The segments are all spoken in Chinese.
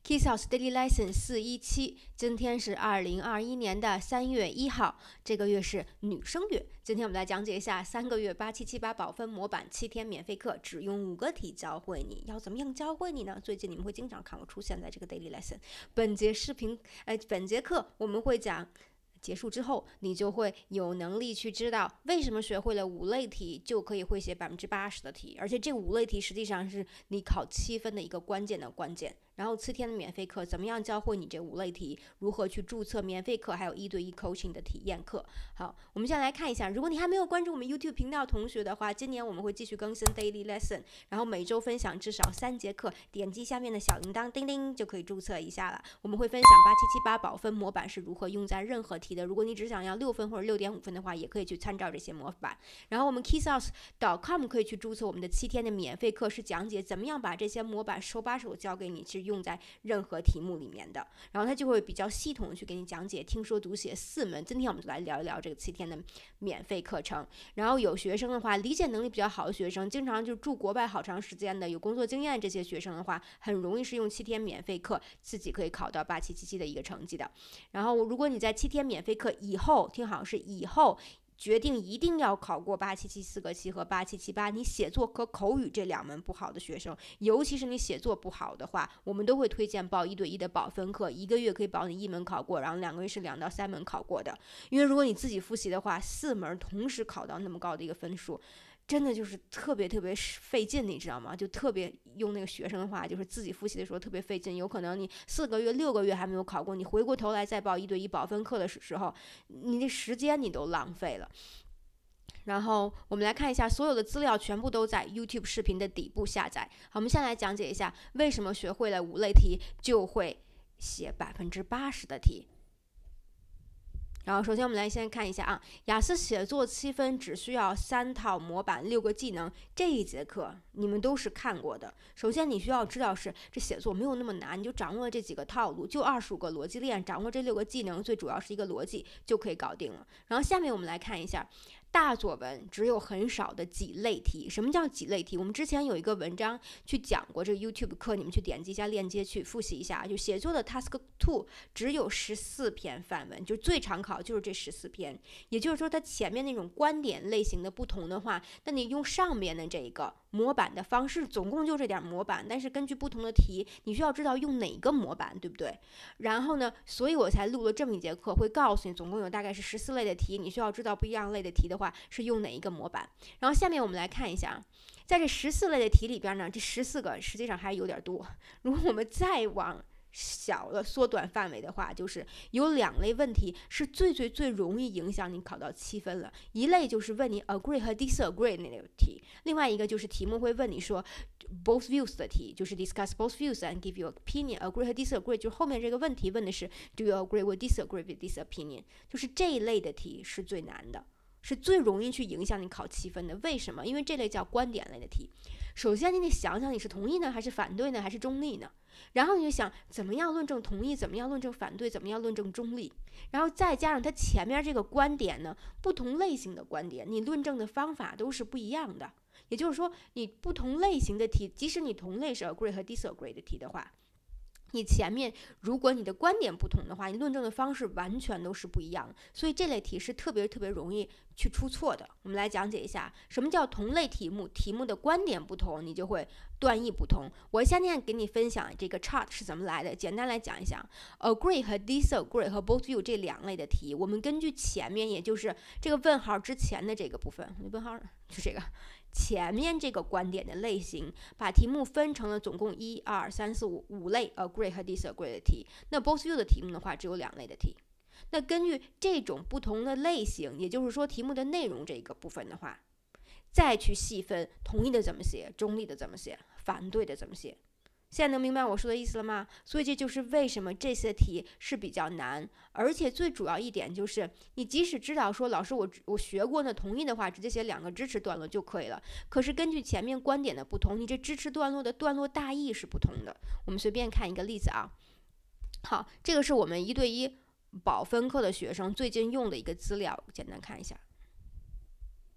Kissos Daily Lesson 417，今天是2021年的3月1号，这个月是女生月。今天我们来讲解一下3个月8778保分模板7天免费课，只用5个题教会你。要怎么样教会你呢？最近你们会经常看我出现在这个 Daily Lesson。本节课我们会讲。结束之后，你就会有能力去知道为什么学会了5类题就可以会写80%的题，而且这5类题实际上是你考7分的一个关键。然后7天的免费课怎么样教会你这5类题，如何去注册免费课，还有1对1 coaching 的体验课。好，我们先来看一下，如果你还没有关注我们 YouTube 频道同学的话，今年我们会继续更新 Daily Lesson， 然后每周分享至少3节课，点击下面的小铃铛叮叮就可以注册一下了。我们会分享8778保分模板是如何用在任何题的，如果你只想要6分或者6.5分的话，也可以去参照这些模板。然后我们 kissos.com 可以去注册我们的7天的免费课，是讲解怎么样把这些模板手把手教给你，其实用在任何题目里面的。然后它就会比较系统的去给你讲解听说读写4门。今天我们就来聊一聊这个7天的免费课程。然后有学生的话，理解能力比较好的学生，经常就住国外好长时间的，有工作经验这些学生的话，很容易是用7天免费课自己可以考到8777的一个成绩的。然后如果你在7天免费课以后，听好是以后决定一定要考过8774个7和8778，你写作和口语这2门不好的学生，尤其是你写作不好的话，我们都会推荐报1对1的保分课，1个月可以保你1门考过，然后2个月是2到3门考过的。因为如果你自己复习的话，4门同时考到那么高的一个分数，真的就是特别费劲，你知道吗？就特别用那个学生的话，就是自己复习的时候特别费劲，有可能你4个月6个月还没有考过，你回过头来再报1对1保分课的时候，你的时间你都浪费了。然后我们来看一下，所有的资料全部都在 YouTube 视频的底部下载。好，我们先来讲解一下为什么学会了5类题就会写80%的题。然后首先我们来先看一下啊，雅思写作7分只需要3套模板6个技能，这一节课你们都是看过的。首先你需要知道是这写作没有那么难，你就掌握了这几个套路，就25个逻辑链，掌握这6个技能，最主要是一个逻辑就可以搞定了。然后下面我们来看一下大作文只有很少的几类题。什么叫几类题？我们之前有一个文章去讲过这个 YouTube 课，你们去点击一下链接去复习一下。就写作的 Task 2只有14篇范文，就最常考就是这14篇。也就是说它前面那种观点类型的不同的话，那你用上面的这个模板的方式，总共就这点模板，但是根据不同的题，你需要知道用哪个模板，对不对？然后呢，所以我才录了这么一节课，会告诉你总共有大概是14类的题，你需要知道不一样类的题的话是用哪一个模板。然后下面我们来看一下，在这14类的题里边呢，这14个实际上还有点多。如果我们再往小的缩短范围的话，就是有2类问题是最容易影响你考到7分了。一类就是问你 agree 和 disagree 那类题，另外一个就是题目会问你说 both views 的题，就是 discuss both views and give your opinion。 agree 和 disagree 就是后面这个问题问的是 do you agree or disagree with this opinion， 就是这一类的题是最难的，是最容易去影响你考7分的。为什么？因为这类叫观点类的题。首先你得想想你是同意呢还是反对呢还是中立呢，然后你就想怎么样论证同意，怎么样论证反对，怎么样论证中立，然后再加上它前面这个观点呢，不同类型的观点你论证的方法都是不一样的。也就是说你不同类型的题，即使你同类是 agree 和 disagree 的题的话，你前面如果你的观点不同的话，你论证的方式完全都是不一样的，所以这类题是特别容易去出错的。我们来讲解一下什么叫同类题目，题目的观点不同，你就会断义不同。我现在给你分享这个 chart 是怎么来的，简单来讲一下 agree 和 disagree 和 both view 这2类的题，我们根据前面也就是这个问号之前的这个部分，问号就这个前面这个观点的类型，把题目分成了总共1、2、3、4、5类 agree 和 disagree 的题。那 both view 的题目的话只有2类的题。那根据这种不同的类型，也就是说题目的内容这个部分的话，再去细分同意的怎么写，中立的怎么写，反对的怎么写。现在能明白我说的意思了吗？所以这就是为什么这些题是比较难，而且最主要一点就是，你即使知道说老师我学过呢，同意的话直接写2个支持段落就可以了。可是根据前面观点的不同，你这支持段落的段落大意是不同的。我们随便看一个例子啊。好，这个是我们1对1保分课的学生最近用的一个资料，简单看一下。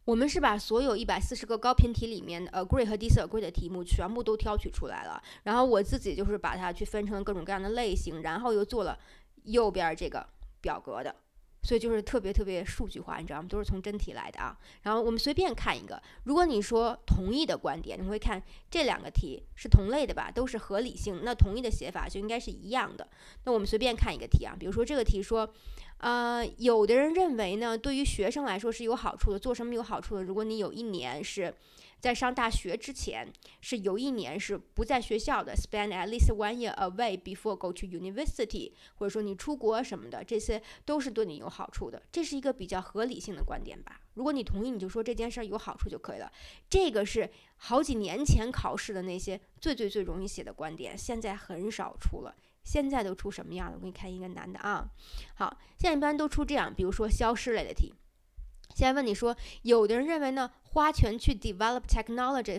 我们是把所有140个高频题里面的 agree 和 disagree 的题目全部都挑取出来了，然后我自己就是把它去分成各种各样的类型，然后又做了右边这个表格的，所以就是特别特别数据化，你知道吗？都是从真题来的啊。然后我们随便看一个，如果你说同意的观点，你会看这两个题是同类的吧，都是合理性，那同意的写法就应该是一样的。那我们随便看一个题啊，比如说这个题说，有的人认为呢，对于学生来说是有好处的，做什么有好处的？如果你有一年是在上大学之前，是有一年是不在学校的 ，spend at least 1 year away before go to university， 或者说你出国什么的，这些都是对你有好处的。这是一个比较合理性的观点吧？如果你同意，你就说这件事儿有好处就可以了。这个是好几年前考试的那些最容易写的观点，现在很少出了。现在都出什么样的？我给你看一个难的啊。好，现在一般都出这样，比如说消失类的题。现在问你说，有的人认为呢，花钱去 develop technology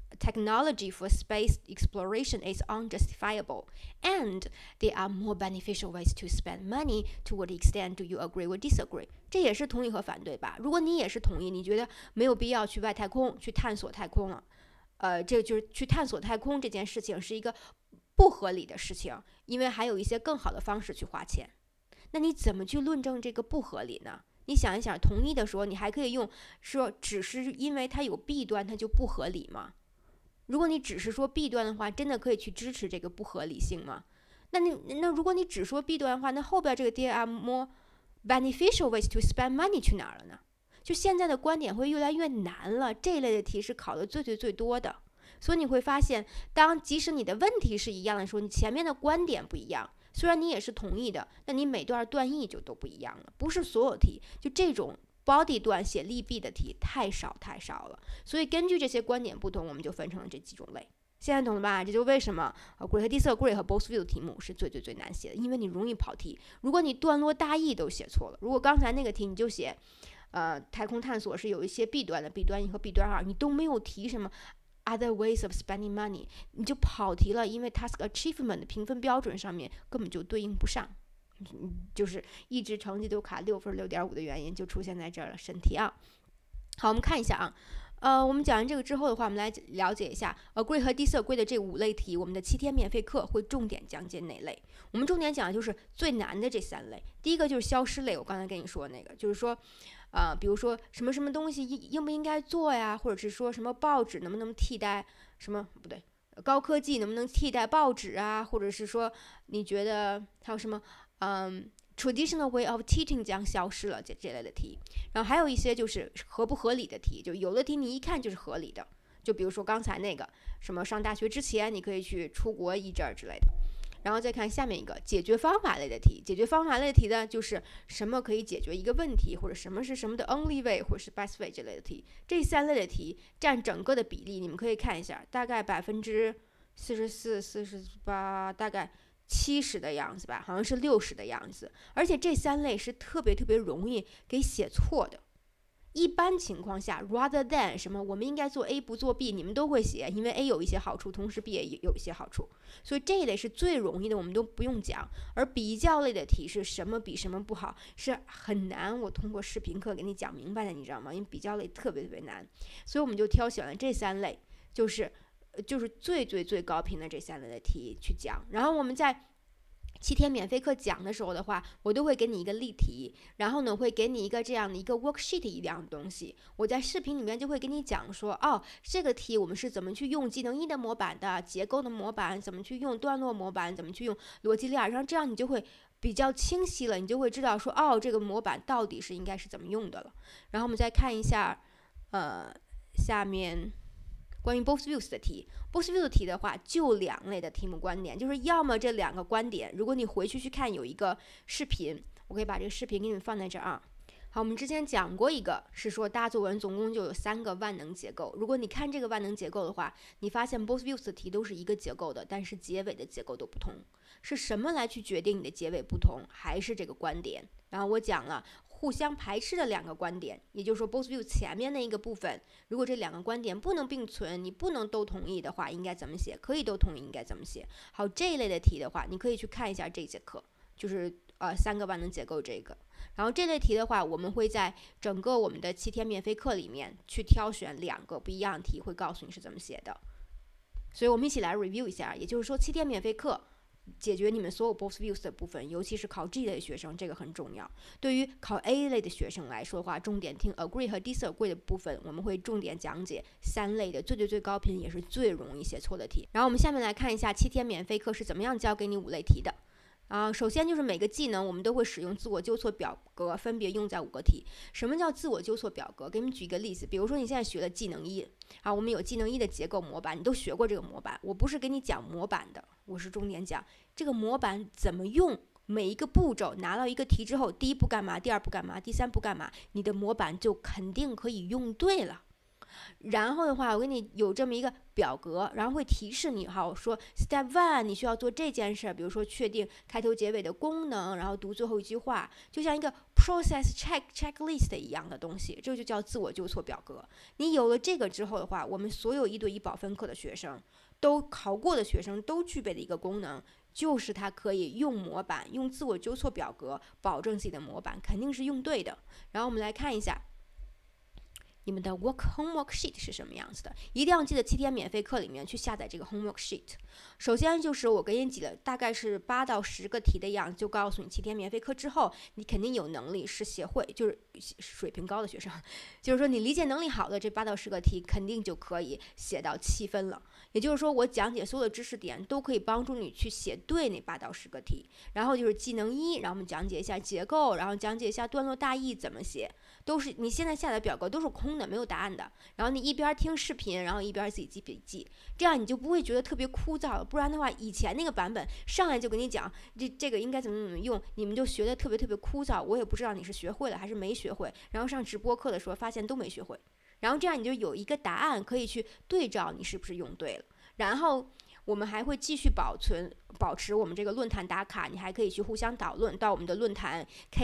for space exploration is unjustifiable, and there are more beneficial ways to spend money. To what extent do you agree or disagree? 这也是同意和反对吧？如果你也是同意，你觉得没有必要去外太空去探索太空了，这就是去探索太空这件事情是一个不合理的事情，因为还有一些更好的方式去花钱。那你怎么去论证这个不合理呢？你想一想，同意的时候，你还可以用说，只是因为它有弊端，它就不合理吗？如果你只是说弊端的话，真的可以去支持这个不合理性吗？那如果你只说弊端的话，那后边这个 there are more beneficial ways to spend money 去哪儿了呢？就现在的观点会越来越难了，这一类的题是考的最多的。所以你会发现，即使你的问题是一样的时候，你前面的观点不一样，虽然你也是同意的，那你每段断义就都不一样了。不是所有题就这种 body 段写利弊的题太少了，所以根据这些观点不同，我们就分成了这几种类。现在懂了吧？这就为什么agree 和 disagree 和 both view 的题目是最难写的，因为你容易跑题。如果你段落大意都写错了，如果刚才那个题你就写太空探索是有一些弊端的，弊端1和弊端2，你都没有提什么other ways of spending money， 你就跑题了，因为 task achievement 的评分标准上面根本就对应不上，就是一直成绩都卡6分6.5的原因就出现在这儿了，审题啊。好，我们看一下啊，我们讲完这个之后的话，我们来了解一下 agree 和 disagree 的这5类题，我们的7天免费课会重点讲解哪类？我们重点讲的就是最难的这3类。第一个就是消失类，我刚才跟你说那个，就是说比如说什么东西应不应该做呀，或者是说什么报纸能不能替代什么不对，高科技能不能替代报纸啊，或者是说你觉得还有什么traditional way of teaching 将消失了这类的题。然后还有一些就是合不合理的题，就有的题你一看就是合理的，就比如说刚才那个什么上大学之前你可以去出国一阵之类的。然后再看下面一个解决方法类的题，解决方法类的题呢，就是什么可以解决一个问题，或者什么是什么的 only way 或者是 best way 这类的题。这3类的题占整个的比例，你们可以看一下，大概44%、48%，大概70的样子吧，好像是60的样子。而且这3类是特别容易给写错的。一般情况下 rather than 什么我们应该做 A 不做 B， 你们都会写，因为 A 有一些好处，同时 B 也有一些好处，所以这一类是最容易的，我们都不用讲。而比较类的题是什么比什么不好，是很难我通过视频课给你讲明白的，你知道吗？因为比较类特别难，所以我们就挑选了这3类，就是最高频的这3类的题去讲。然后我们在7天免费课讲的时候的话，我都会给你一个例题，然后呢会给你一个这样的一个 worksheet 一样的东西。我在视频里面就会给你讲说，这个题我们是怎么去用技能1的模板的，结构的模板，怎么去用段落模板，怎么去用逻辑链，然后这样你就会比较清晰了，你就会知道说，这个模板到底是应该是怎么用的了。然后我们再看一下下面关于 both views 的题。 both views 的题的话就2类的题目观点，就是要么这2个观点，如果你回去看有一个视频，我可以把这个视频给你们放在这儿啊。好，我们之前讲过一个是说大作文总共就有3个万能结构，如果你看这个万能结构的话，你发现 both views 的题都是一个结构的，但是结尾的结构都不同。是什么来去决定你的结尾不同？还是这个观点。然后我讲了互相排斥的2个观点，也就是说 both view 前面那一个部分，如果这2个观点不能并存，你不能都同意的话，应该怎么写？可以都同意应该怎么写？好，这一类的题的话，你可以去看一下这节课，就是 3个万能结构这个。然后这类题的话，我们会在整个我们的7天免费课里面去挑选2个不一样的题，会告诉你是怎么写的。所以我们一起来 review 一下，也就是说7天免费课解决你们所有 both views 的部分，尤其是考 G 类的学生，这个很重要。对于考 A 类的学生来说的话，重点听 agree 和 disagree 的部分，我们会重点讲解3类的最高频也是最容易写错的题。然后我们下面来看一下7天免费课是怎么样教给你5类题的。首先就是每个技能我们都会使用自我纠错表格，分别用在5个题。什么叫自我纠错表格？给你们举一个例子，比如说你现在学了技能1，我们有技能1的结构模板，你都学过这个模板。我不是给你讲模板的，我是重点讲这个模板怎么用，每一个步骤拿到一个题之后，第1步干嘛，第2步干嘛，第3步干嘛，你的模板就肯定可以用对了。然后的话，我给你有这么一个表格，然后会提示你说 Step 1你需要做这件事，比如说确定开头结尾的功能，然后读最后一句话，就像一个 process checklist 一样的东西，这就叫自我纠错表格。你有了这个之后的话，我们所有1对1保分课的学生都考过的学生都具备的一个功能，就是它可以用模板，用自我纠错表格，保证自己的模板肯定是用对的。然后我们来看一下你们的 homework sheet 是什么样子的，一定要记得7天免费课里面去下载这个 homework sheet。首先就是我给你挤了大概是8到10个题的样子，就告诉你7天免费课之后，你肯定有能力是协会，就是水平高的学生，就是说你理解能力好的这8到10个题肯定就可以写到7分了。也就是说我讲解所有的知识点都可以帮助你去写对那8到10个题。然后就是技能1，然后我们讲解一下结构，然后讲解一下段落大意怎么写，都是你现在下载表格都是空的，没有答案的。然后你一边听视频，然后一边自己记笔记，这样你就不会觉得特别枯燥了。不然的话，以前那个版本上来就跟你讲这个应该怎么用，你们就学得特别枯燥。我也不知道你是学会了还是没学会，然后上直播课的时候发现都没学会。然后这样你就有一个答案可以去对照你是不是用对了。然后我们还会继续保持我们这个论坛打卡，你还可以去互相讨论到我们的论坛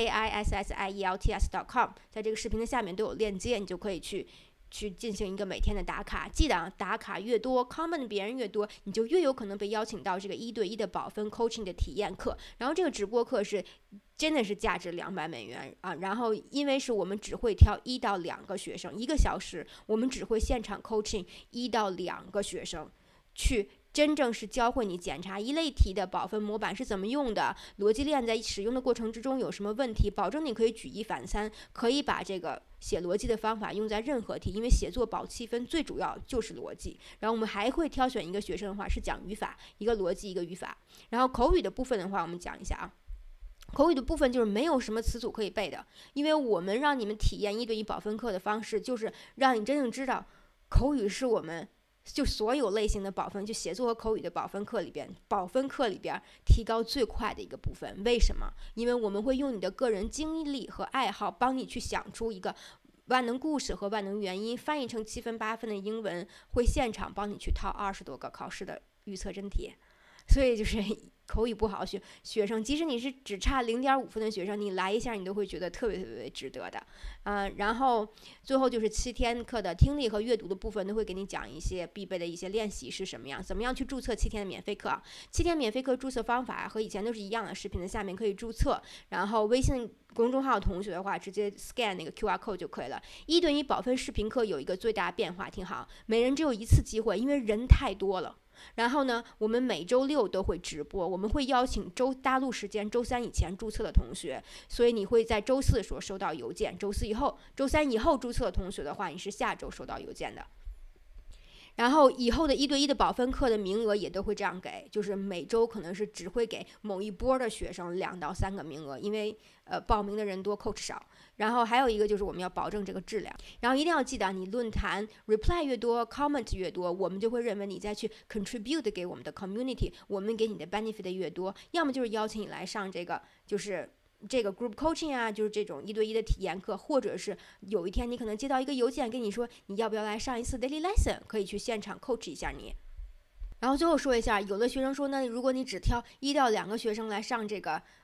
KISSIELTS.com， 在这个视频的下面都有链接，你就可以去进行一个每天的打卡。记得打卡越多 comment 别人越多，你就越有可能被邀请到这个1对1的保分 coaching 的体验课。然后这个直播课是真的是价值$200然后因为是我们只会挑1到2个学生，1个小时我们只会现场 coaching 1到2个学生，去真正是教会你检查1类题的保分模板是怎么用的，逻辑链在使用的过程之中有什么问题，保证你可以举一反三，可以把这个写逻辑的方法用在任何题，因为写作保7分最主要就是逻辑。然后我们还会挑选一个学生的话是讲语法，一个逻辑一个语法。然后口语的部分的话，我们讲一下口语的部分就是没有什么词组可以背的，因为我们让你们体验1对1保分课的方式，就是让你真正知道口语是我们就所有类型的保分，就写作和口语的保分课里边提高最快的一个部分。为什么？因为我们会用你的个人经历和爱好帮你去想出一个万能故事和万能原因，翻译成7分8分的英文，会现场帮你去套20多个考试的预测真题。所以就是口语不好学生，即使你是只差0.5分的学生，你来一下你都会觉得特别值得的。然后最后就是7天课的听力和阅读的部分，都会给你讲一些必备的一些练习是什么样，怎么样去注册7天的免费课。7天免费课注册方法和以前都是一样的，视频的下面可以注册，然后微信公众号同学的话直接 scan 那个 QR code 就可以了。1对1保分视频课有一个最大变化，挺好，每人只有1次机会，因为人太多了。然后呢，我们每周6都会直播，我们会邀请大陆时间周3以前注册的同学，所以你会在周4的时候收到邮件，周3以后注册的同学的话，你是下周收到邮件的。然后以后的1对1的保分课的名额也都会这样给，就是每周可能是只会给某一波的学生2到3个名额，因为报名的人多 coach 少。然后还有一个就是我们要保证这个质量，然后一定要记得你论坛 reply 越多 comment 越多，我们就会认为你再去 contribute 给我们的 community， 我们给你的 benefit 越多，要么就是邀请你来上这个就是这个 group coaching 啊，就是这种1对1的体验课，或者是有一天你可能接到一个邮件跟你说你要不要来上一次 daily lesson， 可以去现场 coach 一下你。然后最后说一下，有的学生说呢，如果你只挑1到2个学生来上这个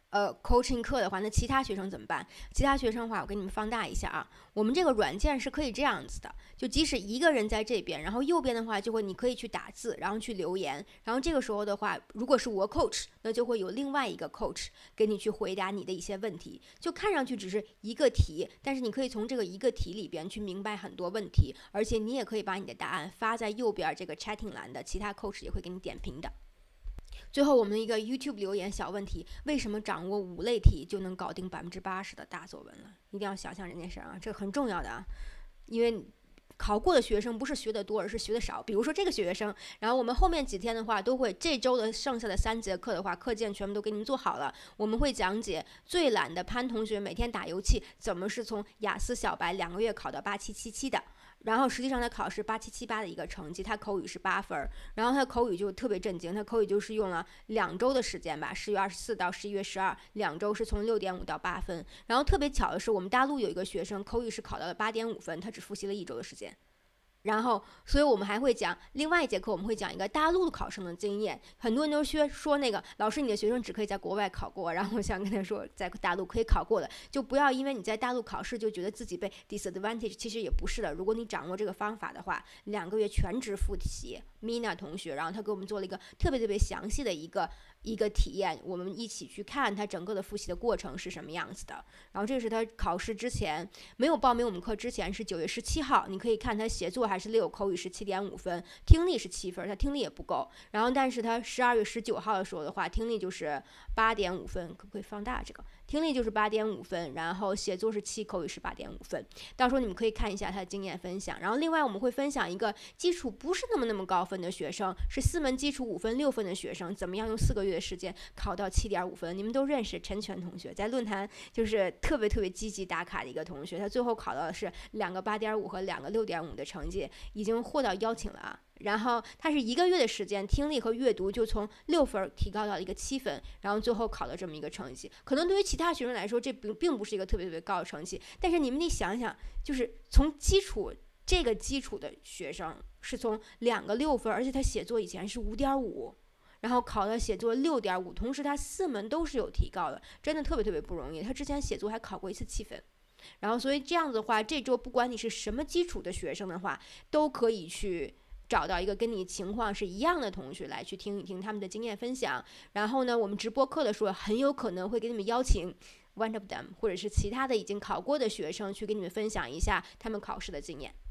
coaching 课的话，那其他学生怎么办？其他学生的话，我给你们放大一下啊。我们这个软件是可以这样子的，就即使一个人在这边，然后右边的话就会你可以去打字，然后去留言，然后这个时候的话，如果是我 coach， 那就会有另外一个 coach 给你去回答你的一些问题。就看上去只是一个题，但是你可以从这个一个题里边去明白很多问题，而且你也可以把你的答案发在右边这个 chatting 栏的，其他 coach 也会给你点评的。最后我们的一个 YouTube 留言小问题，为什么掌握5类题就能搞定80%的大作文了？一定要想想这件事啊，这个很重要的啊，因为考过的学生不是学得多，而是学得少。比如说这个学生，然后我们后面几天的话都会，这周的剩下的3节课的话，课件全部都给你们做好了。我们会讲解最懒的潘同学每天打游戏怎么是从雅思小白2个月考到8777的。然后实际上他考试8778的一个成绩，他口语是8分，然后他口语就特别震惊，他口语就是用了2周的时间吧，10月24到11月12，2周是从6.5到8分。然后特别巧的是，我们大陆有一个学生口语是考到了8.5分，他只复习了1周的时间。然后，所以我们还会讲另外一节课，我们会讲一个大陆考生的经验。很多人都说那个老师，你的学生只可以在国外考过，然后我想跟他说，在大陆可以考过的，就不要因为你在大陆考试就觉得自己被 disadvantage， 其实也不是的。如果你掌握这个方法的话，2个月全职复习 ，Mina 同学，然后他给我们做了一个特别详细的一个体验，我们一起去看他整个的复习的过程是什么样子的。然后这是他考试之前没有报名我们课之前是9月17号，你可以看他写作还是6，口语是7.5分，听力是7分，他听力也不够。然后但是他12月19号的时候的话，听力就是8.5分，可不可以放大这个？听力就是8.5分，然后写作是7，口语是8.5分。到时候你们可以看一下他的经验分享。然后另外我们会分享一个基础不是那么高分的学生，是4门基础5分6分的学生，怎么样用4个月的时间考到7.5分。你们都认识陈全同学，在论坛就是特别积极打卡的一个同学，他最后考到的是2个8.5和2个6.5的成绩，已经获到邀请了啊。然后他是1个月的时间，听力和阅读就从6分提高到了一个7分，然后最后考了这么一个成绩。可能对于其他学生来说，这并不是一个特别高的成绩，但是你们得想想，就是从这个基础的学生是从2个6分，而且他写作以前是5.5。然后考了写作6.5，同时他4门都是有提高的，真的特别不容易。他之前写作还考过1次7分。然后所以这样子的话，这周不管你是什么基础的学生的话，都可以去找到一个跟你情况是一样的同学来去听一听他们的经验分享。然后呢，我们直播课的时候很有可能会给你们邀请 one of them 或者是其他的已经考过的学生去跟你们分享一下他们考试的经验。